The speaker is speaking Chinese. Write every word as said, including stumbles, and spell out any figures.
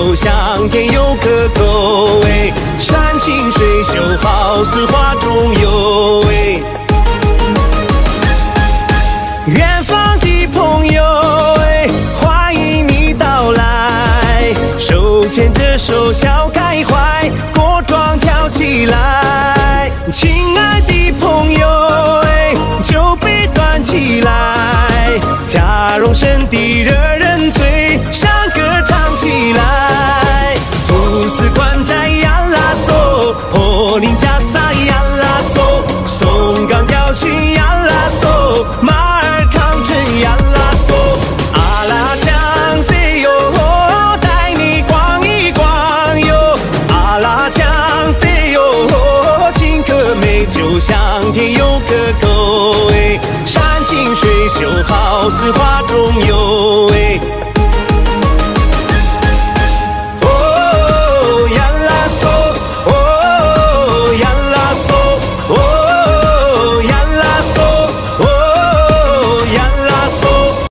就像天有个沟哎，山清水秀，好似画中有哎。远方的朋友哎，欢迎你到来，手牵着手笑开怀，过庄跳起来。亲爱的朋友哎，酒杯端起来，假容神的惹人醉，山歌唱起来。土司关寨呀啦嗦，破林加萨呀啦嗦，松冈调曲呀啦嗦，马尔康镇呀啦嗦，阿拉江塞哟，带你逛一逛哟，阿拉江塞哟，青稞美就像天有个沟哎，山清水秀，好似画中有。